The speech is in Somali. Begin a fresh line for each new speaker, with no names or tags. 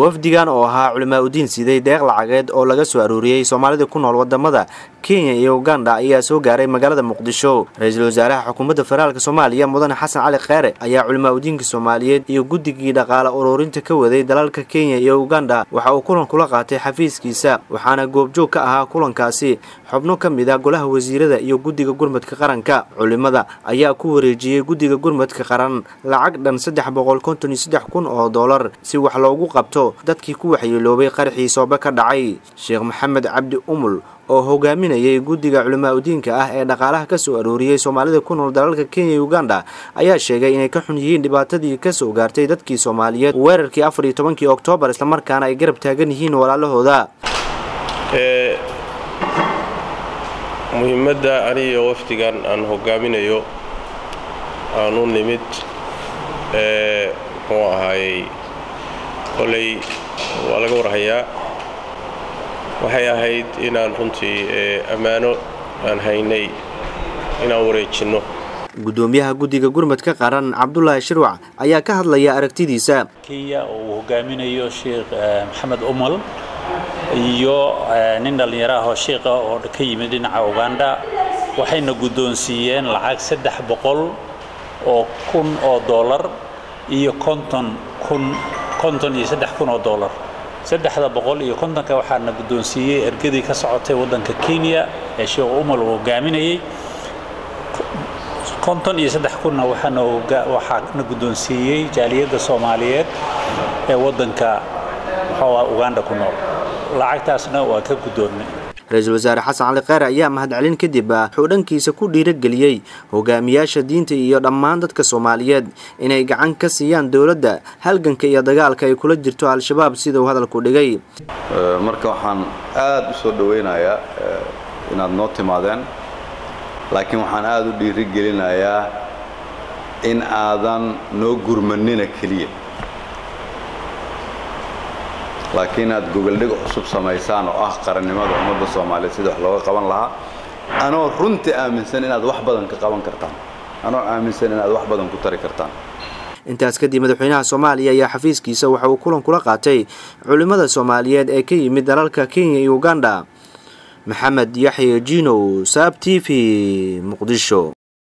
wafdigan oo ahaa culimaa udiin siday deeq lacageed oo laga soo aruuriyay Soomaalida ku nool wadamada Kenya iyo Uganda ayaa soo gaaray magaalada Muqdisho. Ra'iisul Wasaaraha Xukuumadda Federaalka Soomaaliya Mudane Xasan Cali Kheyre ayaa culimaa udiinka Soomaaliyeed iyo guddigii dhaqaale ururinta ka waday dalalka Kenya iyo Uganda waxa uu kulan kula qaatay xafiiskiisa, waxaana goobjoog ka ahaa kulankaasi xubno ka mid ah golaha wasiirada iyo guddiga gurmadka qaranka. Culimada ayaa ku wareejiyay guddiga gurmadka qaran lacag dhan $353,000 oo si wax loogu qabto dadkii ku waxyeeloobay qarxii Soobe ka dhacay. Sheekh Maxamed Cabdi Umul oo hogaaminayay guddiga culimaa udiinka ah ee dhaqaalaha ka soo aruuriyay Soomaalida ku nool dalalka Kenya iyo Uganda ayaa sheegay inay ka xun yihiin dhibaatadii ka soo gaartay dadkii Soomaaliyeed weerarkii 14 Oktoobar isla markaana ay garab taagan yihiin walaalahooda.
muhiimadda aniga wafdigan aan hogaaminayo aanu nimid oo ahay kolay waa laga warhayaa waxay ahayd inaan runtii ammaano aan haynay inaan wareejino.
Gudoomiyaha guddiga gurmadka qaran Cabdullaahi Shirwac ayaa ka hadlaya aragtidiisa.
Kenya oo hogaaminayo Sheekh Maxamed Umul iyo nin dhalinyaro ah oo sheekh oo ka yimid dhinaca Uganda waxayna gudoonsiiyeen lacag $300,000 oo dollar iyo $53,000 oo $350,000 ka waxaana gudoonsiiyay ergadii ka socotay wadanka Kenya ee Sheekh Umul oo hogaaminayay $53,000 waxaana gudoonsiiyay jaaliyadda Soomaaliyeed ee wadanka Uganda ku nool. lacagtaasna waa ka gudoonay.
Ra'iisul Wasaare Xasan Cali Kheyre ayaa mahadcelin kadib xudhankiisa ku dhiirigeliyay hogaamiyaasha diinta iyo dhammaan dadka Soomaaliyeed inay gacan ka siiyaan dawladda halganka iyo dagaalka ay kula jirto Al-Shabaab sida uu hadalku dhigay.
Marka waxaan aad u soo dhaweynayaa inaad noo timaadeen, laakiin waxaan aad u dhiirigelinayaa in aadan noo gurmanina kaliya, laakiin aad gogoldhig cusub samaysaan oo ah qarannimada ummadda Soomaaliyeed sida wax looga qaban lahaa. anoo runtii aaminsan inaad wax badan ka qaban kartaan, anoo aaminsan inaad wax badan ku tari kartaan.
intaas kadib madaxweynaha Soomaaliya ayaa xafiiskiisa waxa uu kulan kula qaatay culimada Soomaaliyeed ee ka yimid dalalka Kenya iyo Uganda. Maxamed Yaxya Jino, SABC TV, Muqdisho.